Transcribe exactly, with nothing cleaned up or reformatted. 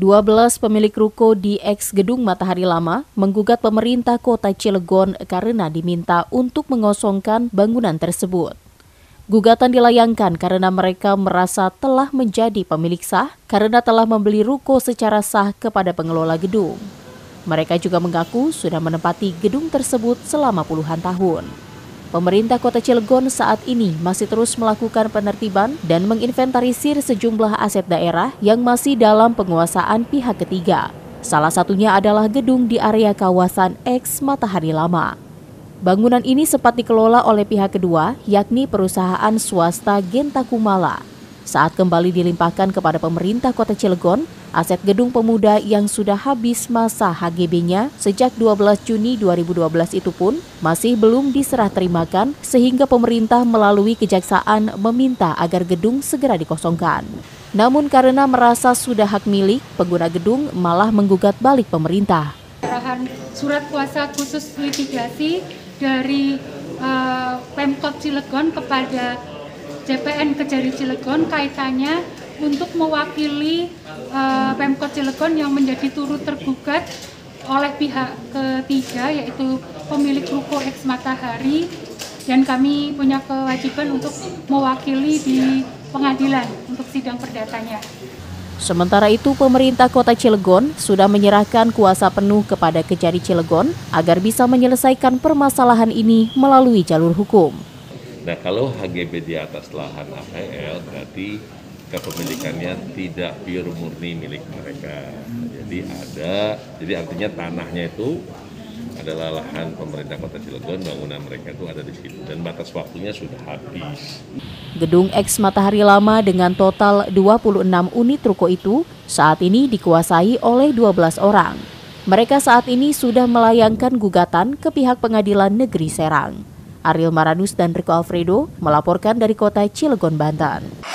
dua belas pemilik ruko di eks Gedung Matahari Lama menggugat pemerintah Kota Cilegon karena diminta untuk mengosongkan bangunan tersebut. Gugatan dilayangkan karena mereka merasa telah menjadi pemilik sah karena telah membeli ruko secara sah kepada pengelola gedung. Mereka juga mengaku sudah menempati gedung tersebut selama puluhan tahun. Pemerintah Kota Cilegon saat ini masih terus melakukan penertiban dan menginventarisir sejumlah aset daerah yang masih dalam penguasaan pihak ketiga. Salah satunya adalah gedung di area kawasan eks Matahari Lama. Bangunan ini sempat dikelola oleh pihak kedua, yakni perusahaan swasta Genta Kumala. Saat kembali dilimpahkan kepada pemerintah Kota Cilegon, aset Gedung Pemuda yang sudah habis masa H G B-nya sejak dua belas Juni dua ribu dua belas itu pun masih belum diserah terimakan sehingga pemerintah melalui kejaksaan meminta agar gedung segera dikosongkan. Namun karena merasa sudah hak milik, pengguna gedung malah menggugat balik pemerintah. Arahan surat kuasa khusus litigasi dari uh, Pemkot Cilegon kepada J P N Kejari Cilegon kaitannya untuk mewakili uh, Pemkot Cilegon yang menjadi turut tergugat oleh pihak ketiga yaitu pemilik ruko eks Matahari, dan kami punya kewajiban untuk mewakili di pengadilan untuk sidang perdatanya. Sementara itu, pemerintah Kota Cilegon sudah menyerahkan kuasa penuh kepada Kejari Cilegon agar bisa menyelesaikan permasalahan ini melalui jalur hukum. Nah, kalau H G B di atas lahan A P L berarti kepemilikannya tidak pure murni milik mereka. Jadi ada, jadi artinya tanahnya itu adalah lahan pemerintah Kota Cilegon, bangunan mereka itu ada di situ dan batas waktunya sudah habis. Gedung eks Matahari Lama dengan total dua puluh enam unit ruko itu saat ini dikuasai oleh dua belas orang. Mereka saat ini sudah melayangkan gugatan ke pihak Pengadilan Negeri Serang. Ariel Maranus dan Rico Alfredo melaporkan dari Kota Cilegon, Banten.